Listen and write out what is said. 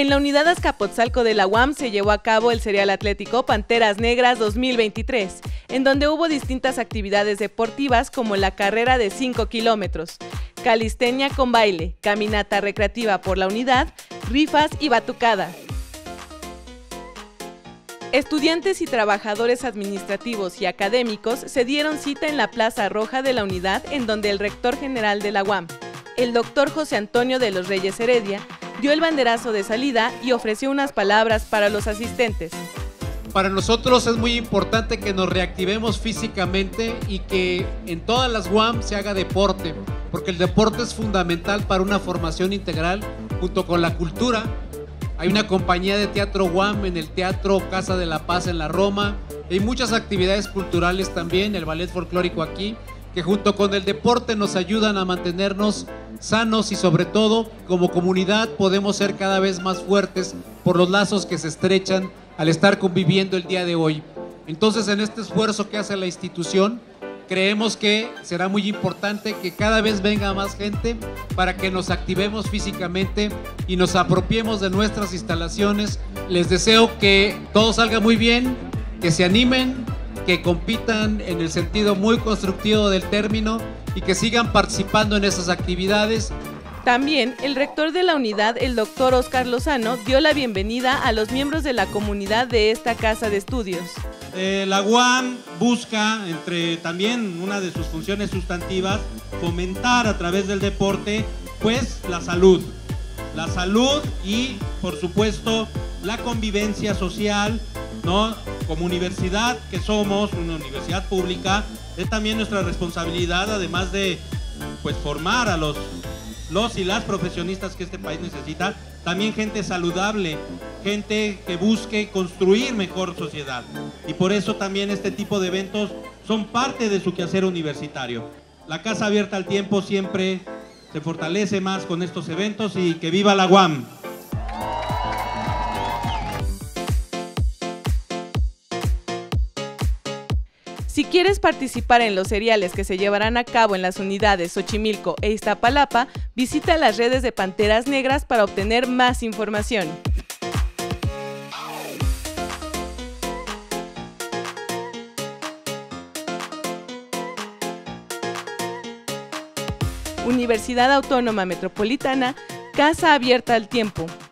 En la unidad Azcapotzalco de la UAM se llevó a cabo el Serial Atlético Panteras Negras 2023, en donde hubo distintas actividades deportivas como la carrera de 5 kilómetros, calistenia con baile, caminata recreativa por la unidad, rifas y batucada. Estudiantes y trabajadores administrativos y académicos se dieron cita en la Plaza Roja de la unidad, en donde el rector general de la UAM, el doctor José Antonio de los Reyes Heredia, dio el banderazo de salida y ofreció unas palabras para los asistentes. Para nosotros es muy importante que nos reactivemos físicamente y que en todas las UAM se haga deporte, porque el deporte es fundamental para una formación integral junto con la cultura. Hay una compañía de teatro UAM en el Teatro Casa de la Paz en la Roma. Hay muchas actividades culturales también, el ballet folclórico aquí, que junto con el deporte nos ayudan a mantenernos sanos y sobre todo como comunidad podemos ser cada vez más fuertes por los lazos que se estrechan al estar conviviendo el día de hoy. Entonces, en este esfuerzo que hace la institución, creemos que será muy importante que cada vez venga más gente para que nos activemos físicamente y nos apropiemos de nuestras instalaciones. Les deseo que todo salga muy bien, que se animen, que compitan en el sentido muy constructivo del término y que sigan participando en esas actividades. También el rector de la unidad, el doctor Oscar Lozano, dio la bienvenida a los miembros de la comunidad de esta casa de estudios. La UAM busca, entre también una de sus funciones sustantivas, fomentar a través del deporte, pues la salud y, por supuesto, la convivencia social, ¿no? Como universidad que somos, una universidad pública, es también nuestra responsabilidad, además de pues formar a los y las profesionistas que este país necesita, también gente saludable, gente que busque construir mejor sociedad. Y por eso también este tipo de eventos son parte de su quehacer universitario. La Casa Abierta al Tiempo siempre se fortalece más con estos eventos y que viva la UAM. Si quieres participar en los seriales que se llevarán a cabo en las unidades Xochimilco e Iztapalapa, visita las redes de Panteras Negras para obtener más información. Universidad Autónoma Metropolitana, Casa Abierta al Tiempo.